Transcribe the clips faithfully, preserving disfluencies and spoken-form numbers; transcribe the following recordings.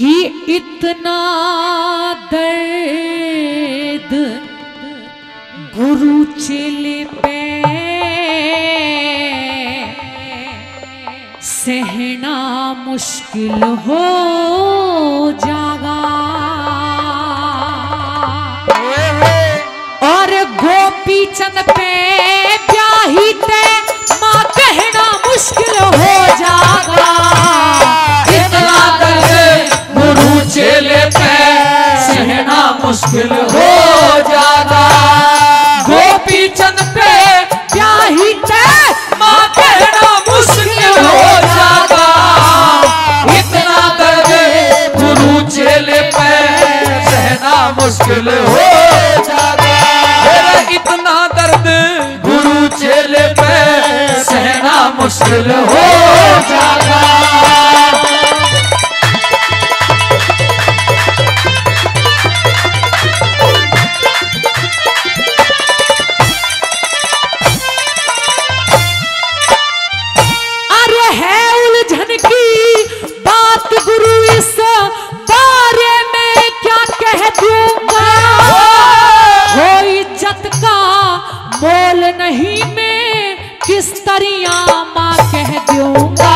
कि इतना दर्द गुरु चेले पे सहना मुश्किल हो जागा। और गोपी चंद पे ब्याही ते माँ कहना मुश्किल हो जागा। इतना दर्द गुरु चेले पे सहना मुश्किल हो जागा। गोपी चंद पे ब्याही ते माँ कहना मुश्किल हो जागा। इतना दर्द गुरु चेले पे सहना मुश्किल हो जागा। इतना दर्द गुरु चेले पे सहना मुश्किल हो जागा। अरे है उलझन की बात गुरु इस बारे में क्या कह दूंगा। हो इज्जत का मोल नहीं मैं किस तरिया माँ कह दूंगा।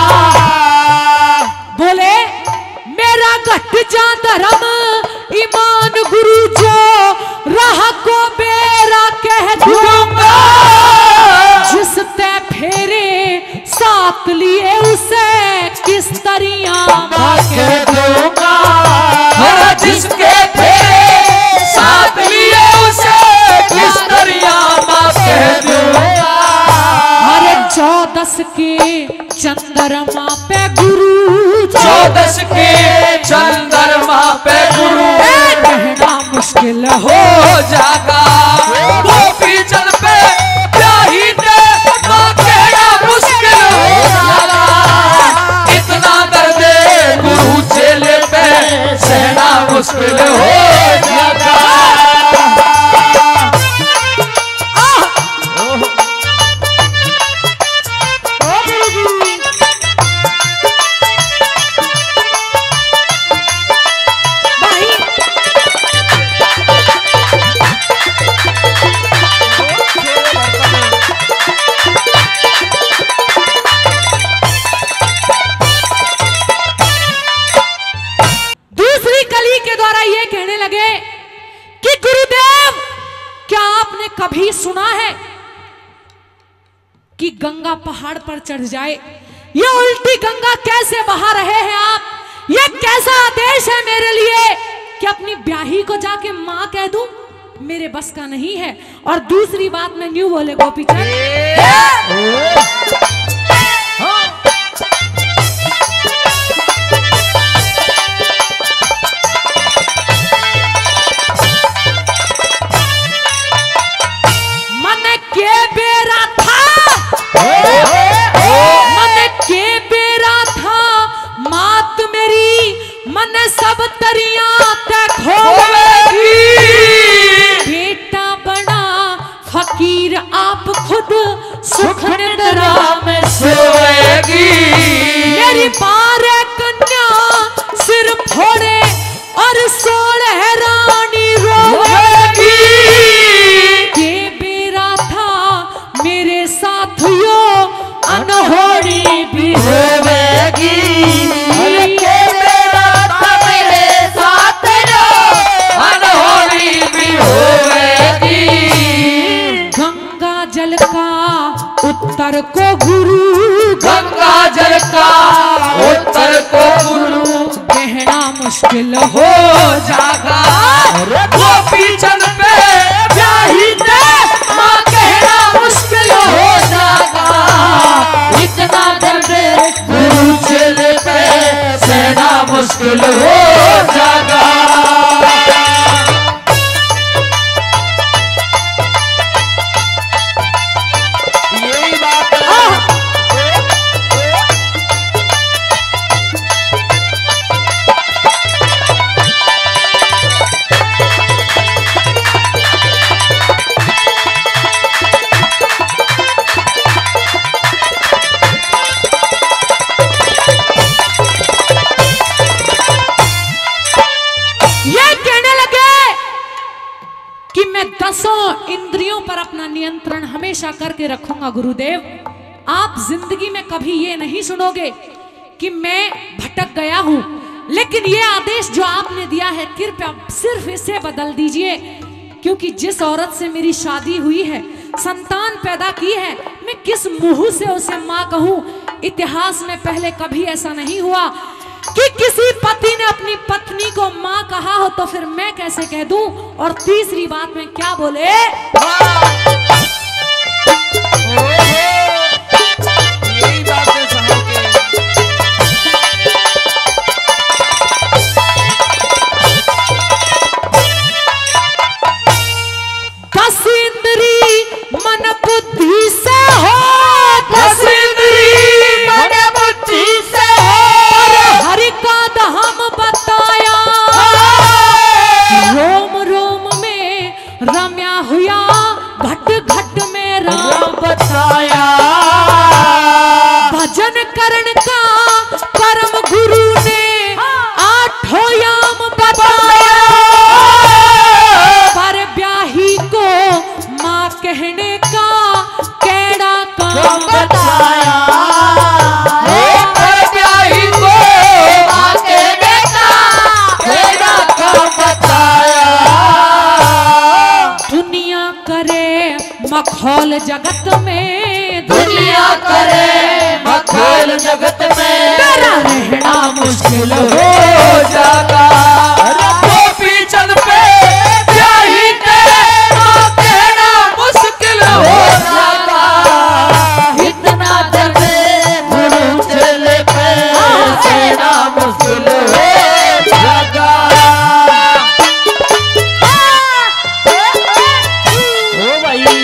बोले मेरा घट जा धर्म ईमान गुरु जो राह को बेरा कह दूंगा। जिस ते फेरे साथ लिए उसे किस तरिया माँ कह दूंगा। जिसके फेरे साथ लिए उसे किस तरिया माँ कह दूंगा। अरे चौदस के चंद्रमा पे गुरु चौदस के चंद्रमा पे गुरु कहना मुश्किल हो हो जागा। गोपी चंद पे ब्याही ते माँ कहना मुश्किल हो जागा। इतना दर्द गुरु चेले पे सहना मुश्किल हो जागा। दूसरी कली के द्वारा ये कहने लगे कि गुरुदेव क्या आपने कभी सुना है कि गंगा पहाड़ पर चढ़ जाए। ये उल्टी गंगा कैसे बहा रहे हैं आप। ये कैसा आदेश है मेरे लिए कि अपनी ब्याही को जाके माँ कह दूं। मेरे बस का नहीं है। और दूसरी बात में न्यू बोले गोपीचंद मन के बेरा था मन के बेरा था मात मेरी मन सब तरिया तक होवेगी। बेटा बड़ा फकीर आप खुद सुख निद्रा में सोएगी। मेरी बारह कन्या सिर फोड़े और सोलह रानी रोवेगी। के बेरा था मेरे साथियों अनहोनी भी होवेगी। के बेरा था मेरे साथियों अनहोनी भी होवेगी। गंगा जल का उत्तर को गुरु गंगा जल का उत्तर को गुरु कहना मुश्किल हो हो जागा। गोपी चंद पे ब्याही ते माँ कहना मुश्किल हो जागा। इतना दर्द गुरु चेले पे सहना मुश्किल हो जागा। यही बात है। दसों इंद्रियों पर अपना नियंत्रण हमेशा करके रखूंगा गुरुदेव। आप जिंदगी में कभी ये नहीं सुनोगे कि मैं भटक गया हूं, लेकिन ये आदेश जो आपने दिया है कृपया सिर्फ इसे बदल दीजिए, क्योंकि जिस औरत से मेरी शादी हुई है, संतान पैदा की है, मैं किस मुंह से उसे मां कहूं। इतिहास में पहले कभी ऐसा नहीं हुआ कि किसी पति ने अपनी पत्नी को मां कहा हो, तो फिर मैं कैसे कह दूं। और तीसरी बात में क्या बोले, यही बात है साहब के। दस इंद्री मन बुद्धि से हो, दस इंद्री मन बुद्धि से हो, हरि का धाम बताया, रोम रोम में रम्या हुआ, घट घट में राम बताया। भजन करण का परम गुरु ने आठों याम बताया, पर ब्याही को मां कहने का केड़ा काम बताया। पर ब्याही को मां कहने का केड़ा काम बताया। दुनिया करे मखौल जगत में, दुनिया करे मखौल जगत में, तेरा रहना मुश्किल हो जाता। गोपी चंद पे ब्याही ने मां कहना मुश्किल हो जाता। इतना दर्द गुरु चले पे सहना मुश्किल हो जाता। ओ भाई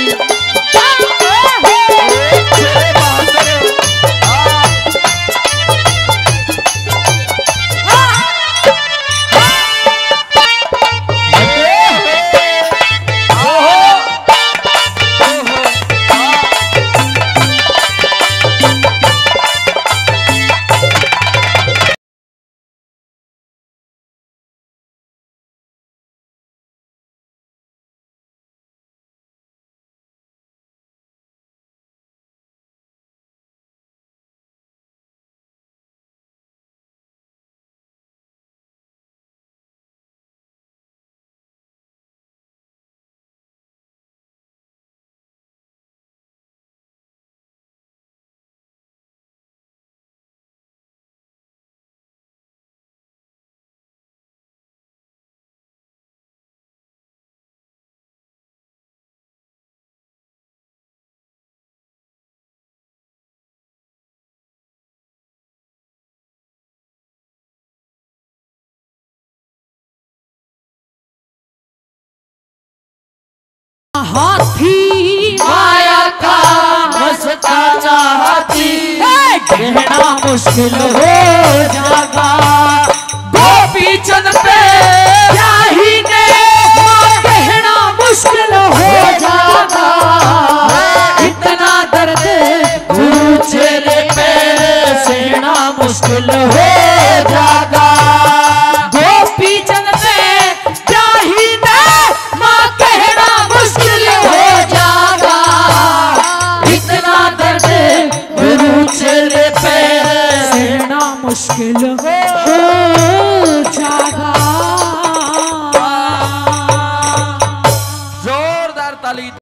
हाथी माया का मस्ता चाहती, कहना मुश्किल हो जाएगा। गोपी चंद पे ब्याही ने मां कहना मुश्किल हो जाएगा। इतना दर्द गुरु चेले पे सहना मुश्किल हो जाएगा। गोपी चंद पे ब्याही ने मां कहना मुश्किल हो जाएगा। इतना दर्द गुरु चेले पे सहना मुश्किल हो जाएगा। जोरदार ताली।